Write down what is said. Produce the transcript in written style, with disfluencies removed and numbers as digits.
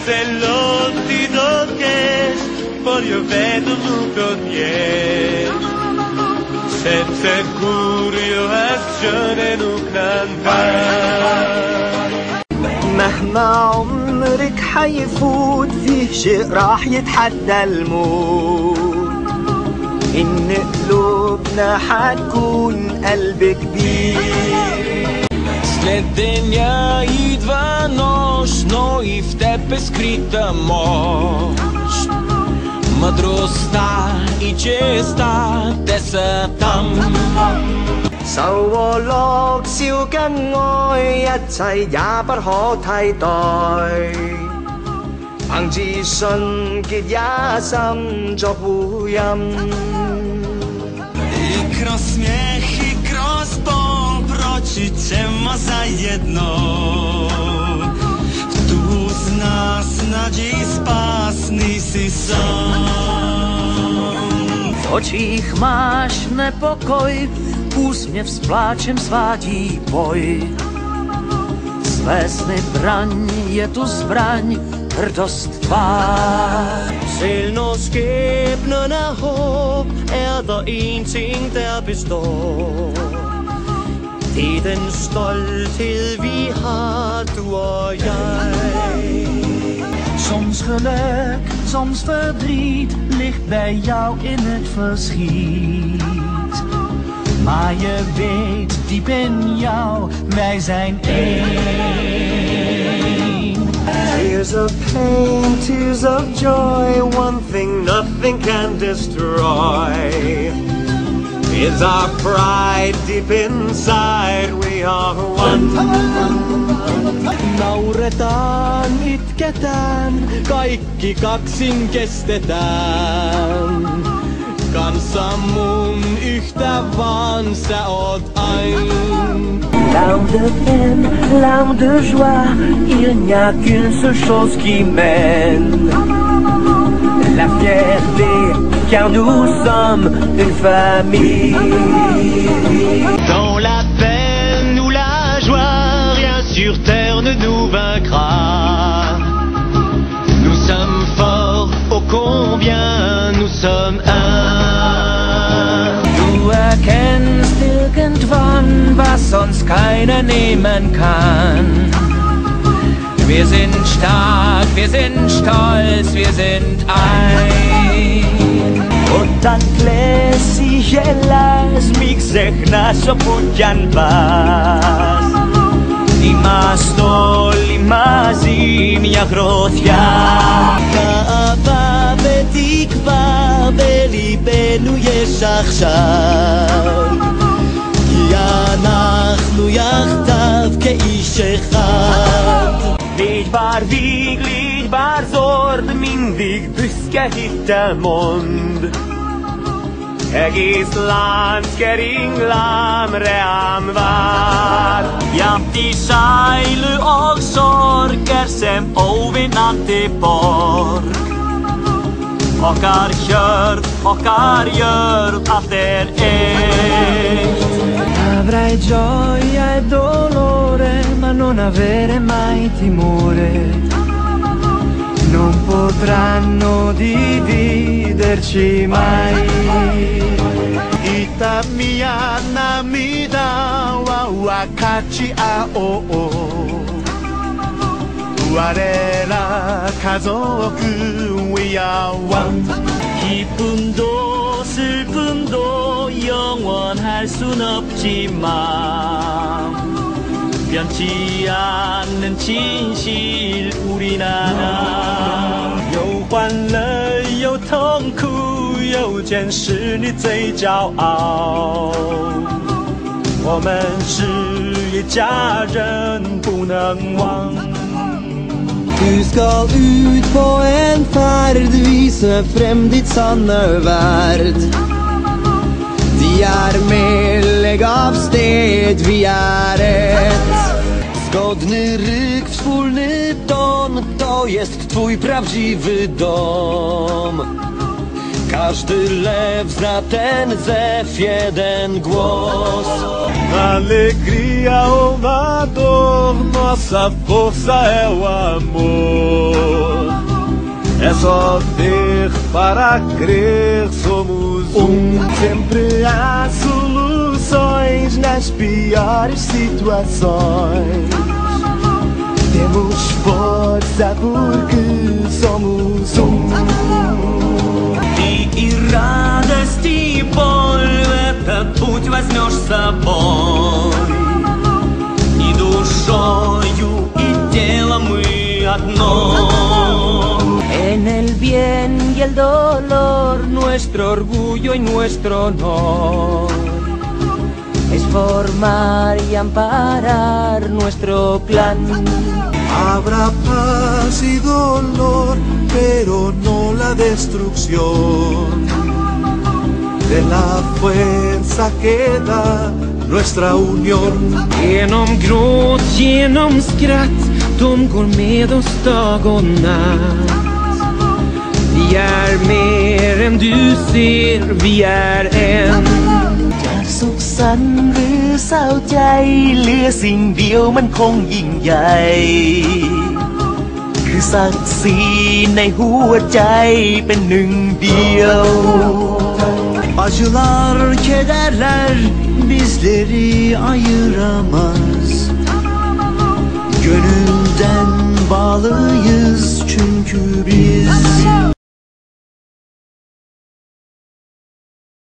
Zeloti do kieś, polio vedono koniec. Serce kurio هالشجرة نكنفها. مهما عمرك حيفوت فيه شيء راح يتحدى الموت. إن قلوبنا حتكون قلب كبير. Sled dnia I dwa noć, no I w tebe skryta moć. Mądrosta I czysta, te sa tam. 愁和樂笑跟愛，一切也不可替代。憑自信結一心作護蔭。 I kroz śmiech, I kroz ból procicie ma za jedno. Tu z nas nadziei spasny si sam. W očích máš nepokoj, úsměv s pláčem svádí boj. Své sny braň, je tu zbraň, hrdost tvá. Selv når skæbnen er håb, der en ting, der består. Det er den stolthed, vi har, du og jeg. Soms geluk, soms verdriet, ligt bij jou in het verschiet. Maar je weet, diep in jou, wij zijn één. Tears of pain, tears of joy, one thing nothing can destroy is our pride deep inside, we are one. Nauretaan, itketään, kaikki kaksin kestetään. Kansamun yhtä vaan sä oot aina. Larmes de peine, larmes de joie, il n'y a qu'une seule chose qui mène. La fierté, car nous sommes une famille. Dans la peine ou la joie, rien sur terre ne nous vaincra. Nous sommes forts, ô combien nous sommes un. Du erkennst irgendwann, was uns keiner nehmen kann. Wir sind stark, wir sind stolz, wir sind ein. Όταν κλαις ή γελάς, μη ξεχνάς όπου κι αν πας. Είμαστε όλοι μαζί μια γροθιά. גאווה ותקווה בליבנו יש עכשיו, כי אנחנו יחדיו כאיש אחד. Lichtbar Weg, lichtbar Sord, mindig büszke hittemond. Egész lánc kering lámre ám vár. Jämti sajlő och sorger sem óvinnandi borg. Okkar hjörð, okkar jörð, allt eitt. Avrai gioia e dolore, ma non avere mai timore. Non potranno dividerci mai. Itamia namida wa wakachi ao. Warera 가족 we are one. 기쁨도 슬픔도 영원할 순 없지만 변치 않는 진실 우리나라. 有欢乐有痛苦有坚持你最骄傲。我们是一家人不能忘。Du skal ut på en ferd, vise frem ditt sanne verd. De med, legg av sted, vi ett. Zgodny ryk, wspólny ton, to jest twój prawdziwy dom. Każdy lew zna ten zew, jeden głos. Alegria ou na dor, nossa força é o amor. só ter para crer, somos Sempre há soluções nas piores situações. Temos força porque somos И радость, и боль — этот путь возьмешь с собой. И душою, и телом мы одно. En el bien y el dolor, nuestro orgullo y nuestro honor es formar y amparar nuestro clan. Habrá paz y dolor, pero no la destrucción de la fuerza que da nuestra unión. Genom gråt, genom skratt, de går med oss dag och natt. Vi är mer än du ser, vi är en. จากสุขสันต์หรือเศร้าใจเหลือสิ่งเดียวมันคงยิ่งใหญ่คือศักดิ์ศรีในหัวใจเป็นหนึ่งเดียว Acılar, kederler bizleri ayıramaz.